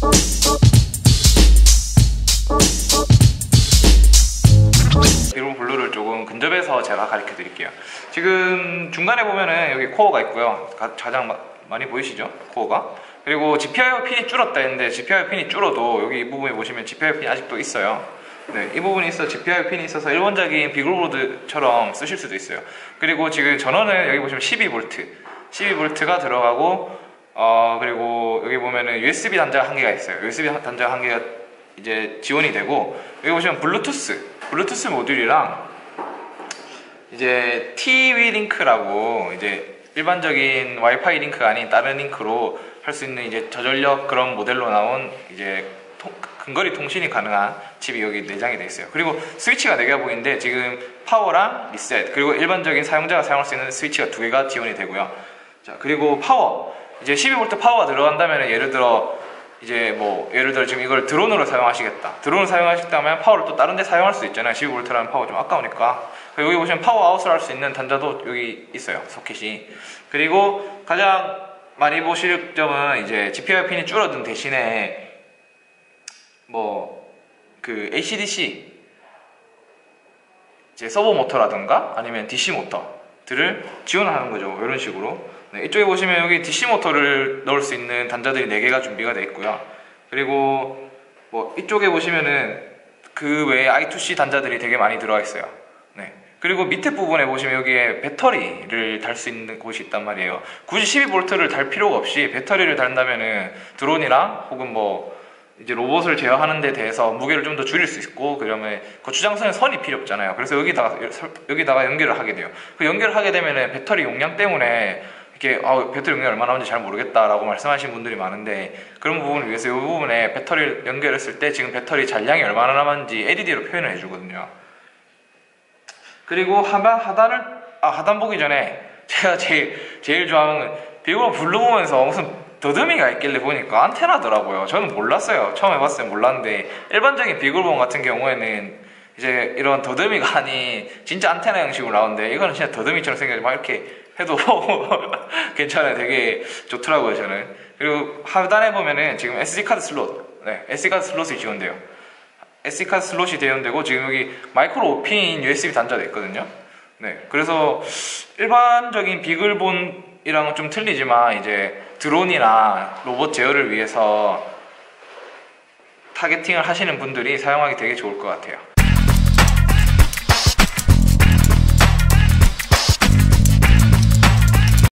비그볼본 블루를 조금 근접해서 제가 가르쳐 드릴게요. 지금 중간에 보면은 여기 코어가 있고요. 가장 많이 보이시죠? 코어가. 그리고 GPIO 핀이 줄었다 했는데 GPIO 핀이 줄어도 여기 이 부분에 보시면 GPIO 핀이 아직도 있어요. 네, 이 부분이 있어 GPIO 핀이 있어서 일반적인 비글보드처럼 쓰실 수도 있어요. 그리고 지금 전원은 여기 보시면 12V가 들어가고 그리고 여기 보면은 USB 단자가 한 개가 있어요. USB 단자가 한 개가 이제 지원이 되고 여기 보시면 블루투스 모듈이랑 이제 TV 링크라고 이제 일반적인 와이파이 링크가 아닌 다른 링크로 할 수 있는 이제 저전력 그런 모델로 나온 이제 근거리 통신이 가능한 칩이 여기 내장이 되어 있어요. 그리고 스위치가 4개가 보이는데 지금 파워랑 리셋 그리고 일반적인 사용자가 사용할 수 있는 스위치가 2개가 지원이 되고요. 자, 그리고 파워 이제 12V 파워가 들어간다면 예를 들어 지금 이걸 드론으로 사용하시겠다. 드론을 사용하셨다면 파워를 또 다른 데 사용할 수 있잖아요. 12V라는 파워 좀 아까우니까. 여기 보시면 파워 아웃을 할 수 있는 단자도 여기 있어요. 소켓이. 그리고 가장 많이 보실 점은 이제 GPIO 핀이 줄어든 대신에 AC/DC 이제 서버 모터라든가 아니면 DC 모터들을 지원하는 거죠. 이런 식으로. 네, 이쪽에 보시면 여기 DC 모터를 넣을 수 있는 단자들이 4개가 준비가 되어 있고요. 그리고 이쪽에 보시면은 그 외에 I2C 단자들이 되게 많이 들어가 있어요. 네. 그리고 밑에 부분에 보시면 여기에 배터리를 달 수 있는 곳이 있단 말이에요. 굳이 12V를 달 필요가 없이 배터리를 달다면은 드론이랑 혹은 이제 로봇을 제어하는 데 대해서 무게를 좀 더 줄일 수 있고 그러면 고추장선에 선이 필요 없잖아요. 그래서 여기다가 연결을 하게 돼요. 그 연결을 하게 되면은 배터리 용량 때문에 이렇게 배터리 용량이 얼마나 나오는지 잘 모르겠다라고 말씀하시는 분들이 많은데 그런 부분을 위해서 이 부분에 배터리를 연결했을 때 지금 배터리 잔량이 얼마나 남았는지 LED로 표현을 해주거든요. 그리고 하단 보기 전에 제가 제일 좋아하는 건 비그볼본 블루 보면서 무슨 더듬이가 있길래 보니까 안테나더라고요. 저는 몰랐어요. 처음 해봤어요. 몰랐는데 일반적인 비글본 같은 경우에는 이제 이런 더듬이가 아닌 진짜 안테나 형식으로 나오는데 이거는 진짜 더듬이처럼 생겨서 막 이렇게 해도 괜찮아요. 되게 좋더라고요. 저는. 그리고 하단에 보면은 지금 SD카드 슬롯 SD카드 슬롯이 지원돼요. SD카드 슬롯이 지원되고 지금 여기 마이크로 5핀 USB 단자도 있거든요. 네, 그래서 일반적인 비글본이랑은 좀 틀리지만 이제 드론이나 로봇 제어를 위해서 타겟팅을 하시는 분들이 사용하기 되게 좋을 것 같아요.